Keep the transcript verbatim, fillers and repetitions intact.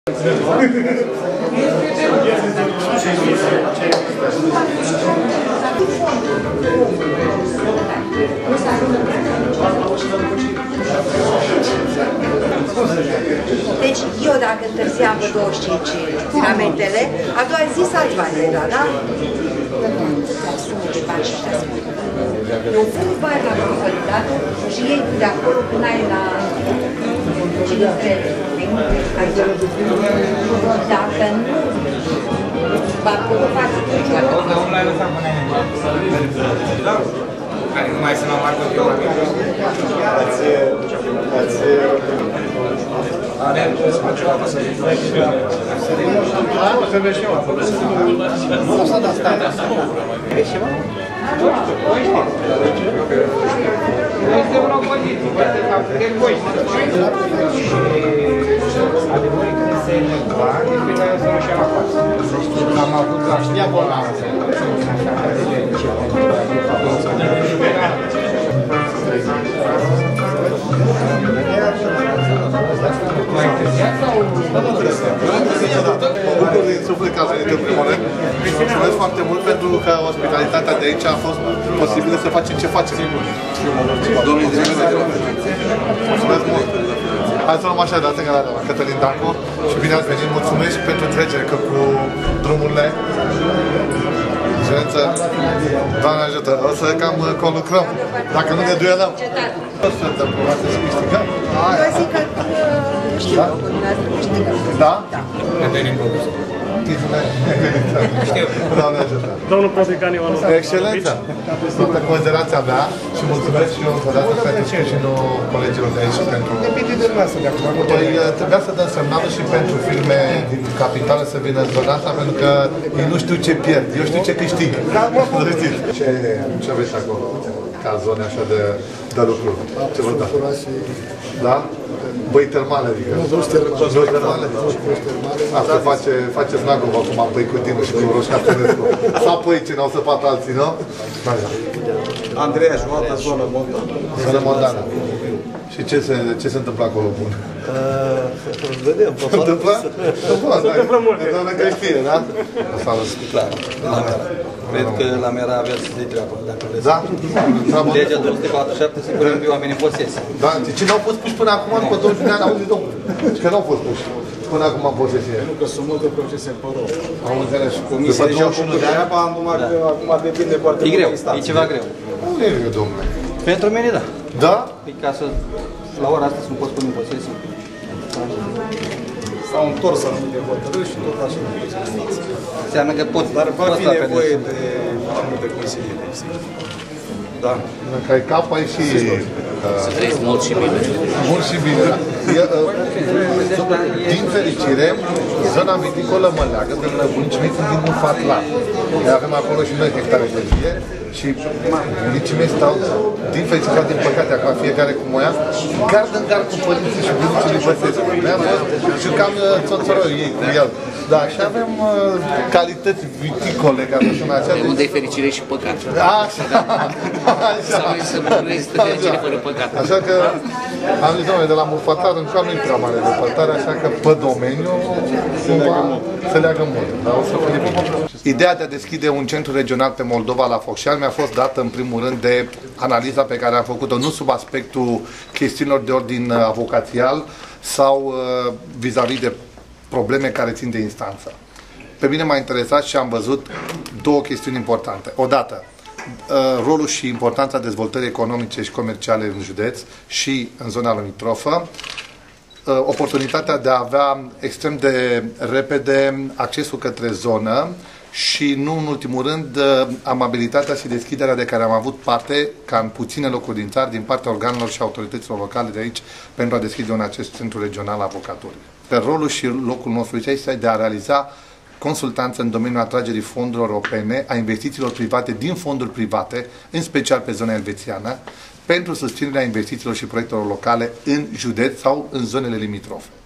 Deci, eu dacă întârziam pe douăzeci și cinci juramentele, a doua zi salți bani era, da? Sumă de bani și așa spun. Eu pun bani la consolidat și ei de acolo când ai la cine trebuie aici. Dacă nu, va putea face tot. Dacă omul l-ai lăsat până aici. Care nu mai sunt la marcă pe oameni. Ați... Are ceva ca să zic. Da, să vezi ceva. Nu o să dați stai. Vezi ceva? Nu știu. Este un opoziție. Poate să putem voi. Adevărul că se întâmpla, este că eu să nu știu la față. Am avut la știa bolnavă. Așa, care de ce? Mă bucur din suflet că ați venit în primul rând și mulțumesc foarte mult pentru că ospitalitatea de aici a fost posibilă să facem ce facem. Mulțumesc mult! Hai să luăm așa de atenție la Cătălin Dancu și bine ați venit, mulțumesc și pentru întregere, că cu drumurile Excelență, Doamne ajută, o să cam conlucrăm, dacă nu ne duelăm. O să te probați să câștigăm. Eu zic că știu, că dumneavoastră câștigăm. Da? Da. Cătălin Boguscu. Știu. Doamne ajută. Domnul Profican Ioanu. Excelență, toată considerația mea și mulțumesc și eu încă o dată pentru sprijinul colegilor de aici pentru... Depinde de dumneavoastră de acum. Păi trebuia să dăm semnalul și pentru firme din capitală să vină în zona asta, pentru că ei nu știu ce pierd, eu știu ce câștig. Da, mă, ce, ce aveți acolo? Ca zone așa de, de lucru. Ce vă da? Da? Băi termale, adică. Nu, băi termale. Asta face, face Znagov acum, băi cu tine și cu Roșca Tănescu. Sau păi ce n-au săpat alții, nu? Andreea și o altă zonă montană. Zonă montană. Și ce se, ce se întâmplă acolo bun? Vedem, se întâmplă? Se întâmplă multe. Doamne că știe, da? Asta a lăsat. Clar, la Mera. Cred că la Mera aveți de treabă, dacă vreți. Da? Legea două sute patruzeci și șapte se pune pe oameni în posesie. Da? Ce n-au fost puși până acum, după douăzeci de ani, auzi, domnul? Și că n-au fost puși până acum în posesie. Nu, că sunt multe procese în părău. Am înțeles. Comisia deja a făcut treaba, numai că acum depinde foarte mult de instanță. E ceva greu. Nu e greu, domnule. Pentru mine, da. Da? Păi ca să, la ora asta, să nu poți pune în posesie. S-au întors anumite hotărâri și tot așa. Înseamnă că poți. Dar va fi nevoie de mai multe consiliere. Da. Dacă ai cap, ai și... Să trăiesc mult și bine. Mult și bine, da. Din fericire, zona viticolă mă leagă, pentru că bunicii mei sunt din Mufatlar. Noi avem acolo și noi hectare de vie și bunicii mei stau, din fericire, din păcate, acum fiecare cu moia, gard în gard cu părinții și bunicii lui Băsescu. Și cam țonțoroi ei cu el. Da, și avem uh, calități viticole, ca să spun așa. De unde e fericire și păcat. Așa, așa. Sau să bucurezi de fericire fără păcat. Așa că am zis, domnule, de la Mufatlar încă nu-i prea mare depărtare, așa că pe domeniu cumva se leagă mult. Dar o să fie bine. Ideea de a deschide un centru regional pe Moldova la Focșani mi-a fost dată în primul rând de analiza pe care am făcut-o, nu sub aspectul chestiunilor de ordin avocațial sau vis-a-vis de probleme care țin de instanță. Pe mine m-a interesat și am văzut două chestiuni importante. Odată, rolul și importanța dezvoltării economice și comerciale în județ și în zona limitrofă, oportunitatea de a avea extrem de repede accesul către zonă și, nu în ultimul rând, amabilitatea și deschiderea de care am avut parte, ca în puține locuri din țară, din partea organelor și autorităților locale de aici, pentru a deschide un acest centru regional al avocaturii. Pe rolul și locul nostru aici este de a realiza consultanță în domeniul atragerii fondurilor europene, a investițiilor private din fonduri private, în special pe zona elvețiană, pentru susținerea investițiilor și proiectelor locale în județ sau în zonele limitrofe.